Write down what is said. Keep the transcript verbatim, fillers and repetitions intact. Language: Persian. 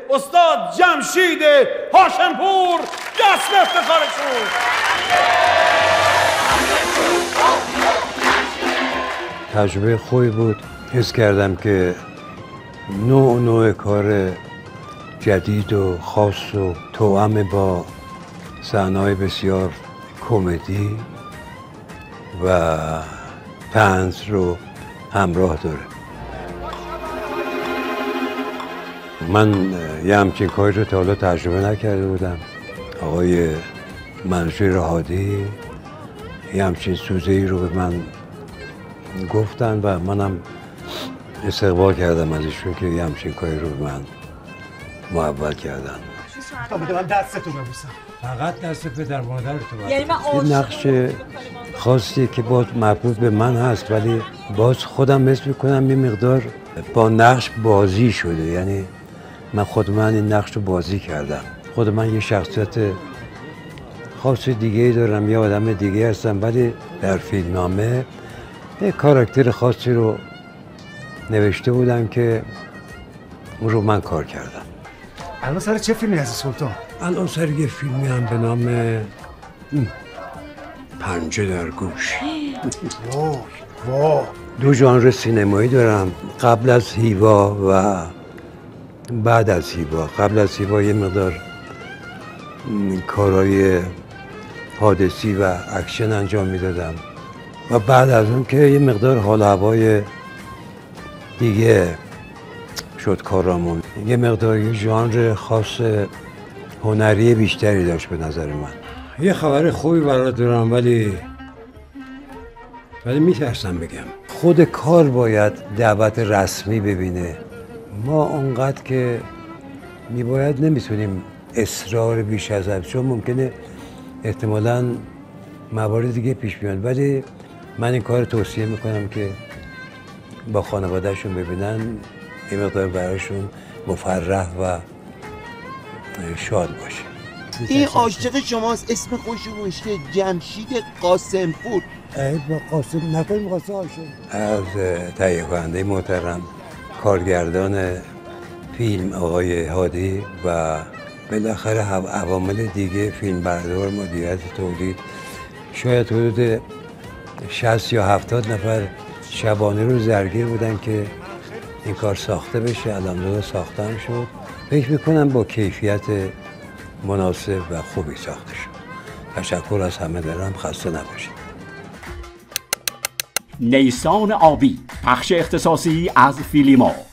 استاد جمشید هاشمپور جسم افتخارشون. تجربه خوبی بود. حس کردم که نوع نوع کار جدید و خاص و توأم با صحنه‌های بسیار کمدی و طنز رو همراه داره. من یه همچین کاری رو تا حالا تجربه نکرده بودم. آقای منصور هادی یه همچین سوژه‌ای رو به من گفتن و منم استقبال کردم ازشون که یه همچین کاری رو به من محول کردن. تا بوده من دستتو ببوسم. فقط دست پدر مادر تو باید. یعنی من یه نقش خاصی که باز مربوط به من هست، ولی باز خودم حس میکنم یه مقدار با نقش بازی شده. یعنی من خود من این نقش رو بازی کردم. خود من یه شخصیت خاص دیگه ای دارم، یه آدم دیگه هستم، ولی در فیلمنامه یه کاراکتر خاصی رو نوشته بودم که اون رو من کار کردم. الان سر چه فیلمی هستی سلطان؟ الان سر یه فیلمی هم به نام پنجه در گوش. وای وای. دو ژانر سینمایی دارم، قبل از هیوا و بعد از هیوا. قبل از هیوا یه مقدار کارهای حادثی و اکشن انجام میدادم و بعد از اون که یه مقدار حال هوای دیگه شد کارامون. یه مقدار یه ژانر خاص هنری بیشتری داشت به نظر من. یه خبر خوبی برات دارم، ولی ولی میترسم بگم. خود کار باید دعوت رسمی ببینه. ما اونقدر که میباید نمیتونیم اصرار بیش از حد، چون ممکنه احتمالاً موارد دیگه پیش بیان، ولی من این کار توصیه میکنم که با خانوادهشون ببینن، یه مقدار برایشون مفرح و شاد باشه. این عاشق شماست، اسم خوشو نوشته جمشید قاسمپور. ای با قاسم نکنیم قاسم عاشق. از تهیه کننده محترم، کارگردان فیلم آقای هادی و بالاخره عوامل دیگه، فیلم بردار، مدیریت تولید، شاید حدود شصت یا هفتاد نفر شبانه رو درگیر بودن که این کار ساخته بشه. الحمدلله ساخته هم شد. فکر میکنم با کیفیت مناسب و خوبی ساخته شد. تشکر از همه دارم، خسته نباشید. نیسان آبی، پخش اختصاصی از فیلیمو.